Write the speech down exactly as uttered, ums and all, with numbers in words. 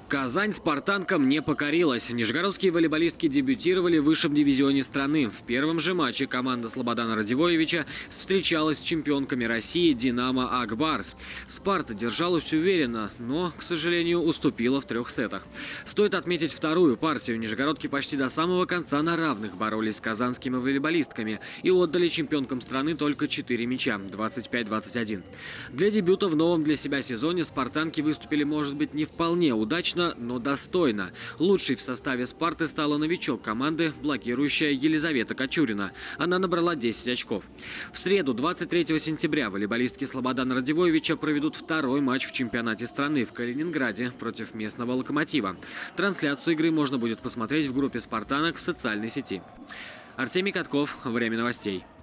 Казань спартанкам не покорилась. Нижегородские волейболистки дебютировали в высшем дивизионе страны. В первом же матче команда Слободана Радивоевича встречалась с чемпионками России «Динамо Ак-Барс». «Спарта» держалась уверенно, но, к сожалению, уступила в трех сетах. Стоит отметить вторую партию. Нижегородки почти до самого конца на равных боролись с казанскими волейболистками и отдали чемпионкам страны только четыре мяча – двадцать пять — двадцать один. Для дебюта в новом для себя сезоне спартанки выступили, может быть, не вполне удачно, но достойно. Лучшей в составе «Спарты» стала новичок команды, блокирующая Елизавета Кочурина. Она набрала десять очков. В среду, двадцать третьего сентября, волейболистки Слободана Радивоевича проведут второй матч в чемпионате страны в Калининграде против местного «Локомотива». Трансляцию игры можно будет посмотреть в группе спартанок в социальной сети. Артемий Катков. Время новостей.